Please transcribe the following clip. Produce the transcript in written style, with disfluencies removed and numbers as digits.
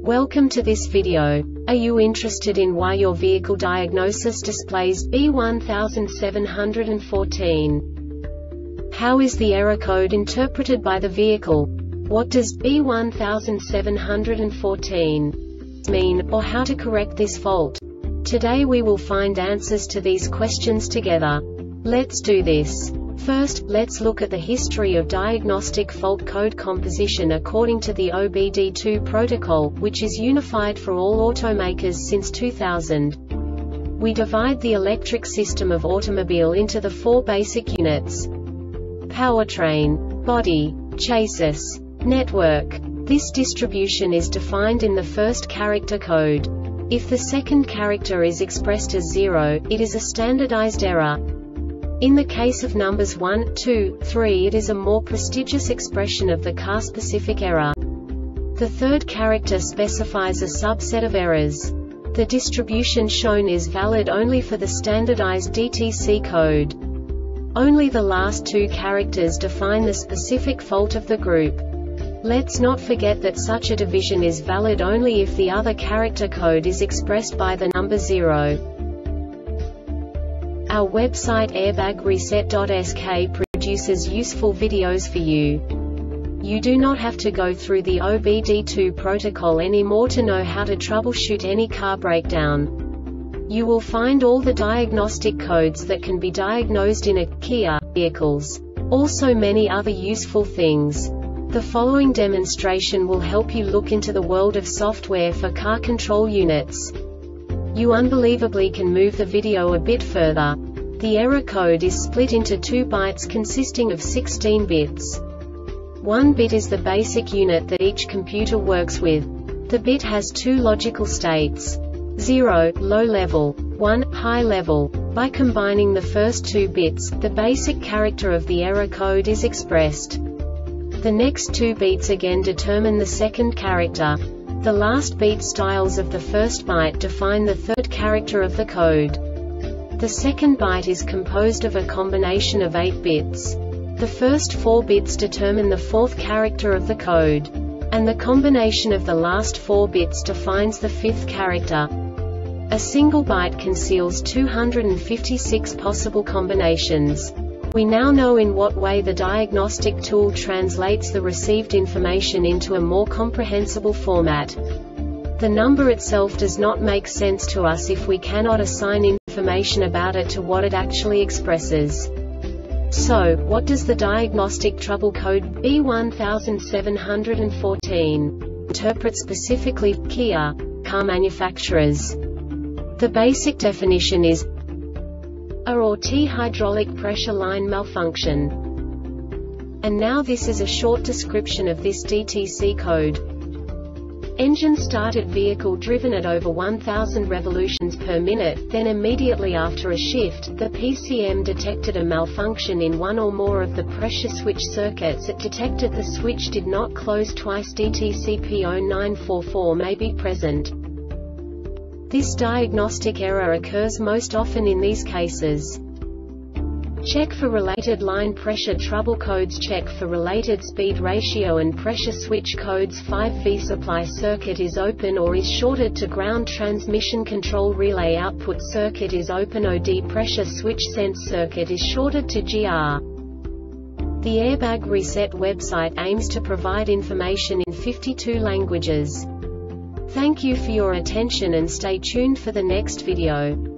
Welcome to this video. Are you interested in why your vehicle diagnosis displays B1714? How is the error code interpreted by the vehicle? What does B1714 mean, or how to correct this fault? Today we will find answers to these questions together. Let's do this. First, let's look at the history of diagnostic fault code composition according to the OBD2 protocol, which is unified for all automakers since 2000. We divide the electric system of automobile into the four basic units: powertrain, body, chassis, network. This distribution is defined in the first character code. If the second character is expressed as 0, it is a standardized error. In the case of numbers 1, 2, 3, it is a more prestigious expression of the car-specific error. The third character specifies a subset of errors. The distribution shown is valid only for the standardized DTC code. Only the last two characters define the specific fault of the group. Let's not forget that such a division is valid only if the other character code is expressed by the number 0. Our website airbagreset.sk produces useful videos for you. You do not have to go through the OBD2 protocol anymore to know how to troubleshoot any car breakdown. You will find all the diagnostic codes that can be diagnosed in a Kia vehicles. Also many other useful things. The following demonstration will help you look into the world of software for car control units. You unbelievably can move the video a bit further. The error code is split into 2 bytes consisting of 16 bits. 1 bit is the basic unit that each computer works with. The bit has 2 logical states: 0, low level, 1, high level. By combining the first 2 bits, the basic character of the error code is expressed. The next 2 beats again determine the second character. The last beat styles of the first byte define the third character of the code. The second byte is composed of a combination of 8 bits. The first 4 bits determine the fourth character of the code. And the combination of the last 4 bits defines the fifth character. A single byte conceals 256 possible combinations. We now know in what way the diagnostic tool translates the received information into a more comprehensible format. The number itself does not make sense to us if we cannot assign information about it to what it actually expresses. So, what does the diagnostic trouble code B1714 interpret specifically for Kia car manufacturers? The basic definition is A or T hydraulic pressure line malfunction. And now this is a short description of this DTC code. Engine started, vehicle driven at over 1000 revolutions per minute, then immediately after a shift, the PCM detected a malfunction in one or more of the pressure switch circuits. It detected the switch did not close twice. DTC P0944 may be present. This diagnostic error occurs most often in these cases. Check for related line pressure trouble codes. Check for related speed ratio and pressure switch codes. 5V supply circuit is open or is shorted to ground. Transmission control relay output circuit is open. OD pressure switch sense circuit is shorted to GR. The Airbag Reset website aims to provide information in 52 languages. Thank you for your attention and stay tuned for the next video.